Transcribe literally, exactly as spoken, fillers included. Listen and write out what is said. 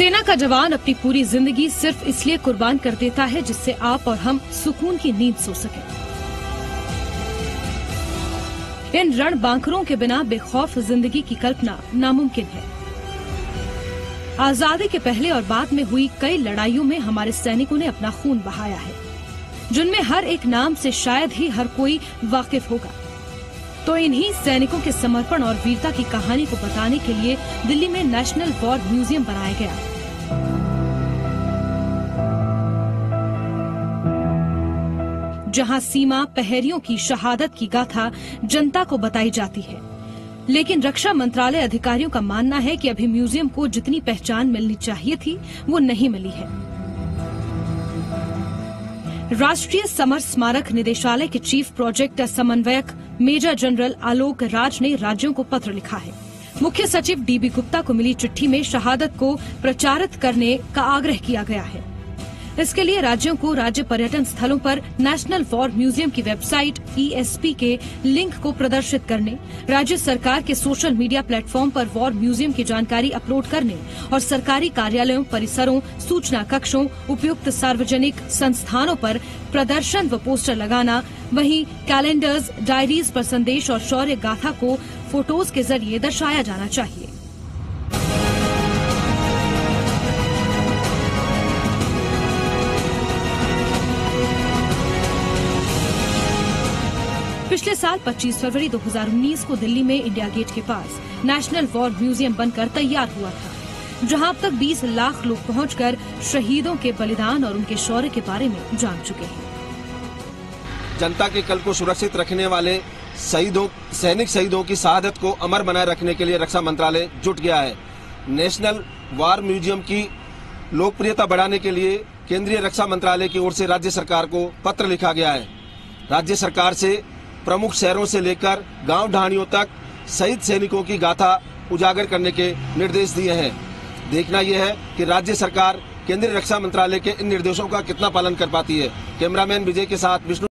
सेना का जवान अपनी पूरी जिंदगी सिर्फ इसलिए कुर्बान कर देता है जिससे आप और हम सुकून की नींद सो सकें। इन रणबांकुरों के बिना बेखौफ जिंदगी की कल्पना नामुमकिन है। आजादी के पहले और बाद में हुई कई लड़ाइयों में हमारे सैनिकों ने अपना खून बहाया है, जिनमें हर एक नाम से शायद ही हर कोई वाकिफ होगा। तो इन्हीं सैनिकों के समर्पण और वीरता की कहानी को बताने के लिए दिल्ली में नेशनल वॉर म्यूजियम बनाया गया। जहां सीमा पहरियों की शहादत की गाथा जनता को बताई जाती है, लेकिन रक्षा मंत्रालय अधिकारियों का मानना है कि अभी म्यूजियम को जितनी पहचान मिलनी चाहिए थी वो नहीं मिली है। राष्ट्रीय समर स्मारक निदेशालय के चीफ प्रोजेक्ट समन्वयक मेजर जनरल आलोक राज ने राज्यों को पत्र लिखा है। मुख्य सचिव डीबी गुप्ता को मिली चिट्ठी में शहादत को प्रचारित करने का आग्रह किया गया है। इसके लिए राज्यों को राज्य पर्यटन स्थलों पर नेशनल वॉर म्यूजियम की वेबसाइट ई एस पी के लिंक को प्रदर्शित करने, राज्य सरकार के सोशल मीडिया प्लेटफॉर्म पर वॉर म्यूजियम की जानकारी अपलोड करने और सरकारी कार्यालयों, परिसरों, सूचना कक्षों, उपयुक्त सार्वजनिक संस्थानों पर प्रदर्शन व पोस्टर लगाना, वहीं कैलेंडर्स, डायरीज पर संदेश और शौर्य गाथा को फोटोज के जरिए दर्शाया जाना चाहिए। पिछले साल पच्चीस फरवरी दो हज़ार उन्नीस को दिल्ली में इंडिया गेट के पास नेशनल वॉर म्यूजियम बनकर तैयार हुआ था, जहां अब तक बीस लाख लोग पहुंचकर शहीदों के बलिदान और उनके शौर्य के बारे में जान चुके हैं। जनता के कल को सुरक्षित रखने वाले शहीदों सैनिक शहीदों की शहादत को अमर बनाए रखने के लिए रक्षा मंत्रालय जुट गया है। नेशनल वॉर म्यूजियम की लोकप्रियता बढ़ाने के लिए केंद्रीय रक्षा मंत्रालय की ओर से राज्य सरकार को पत्र लिखा गया है। राज्य सरकार से प्रमुख शहरों से लेकर गांव ढाणियों तक शहीद सैनिकों की गाथा उजागर करने के निर्देश दिए हैं। देखना यह है कि राज्य सरकार केंद्रीय रक्षा मंत्रालय के इन निर्देशों का कितना पालन कर पाती है। कैमरामैन विजय के साथ विष्णु।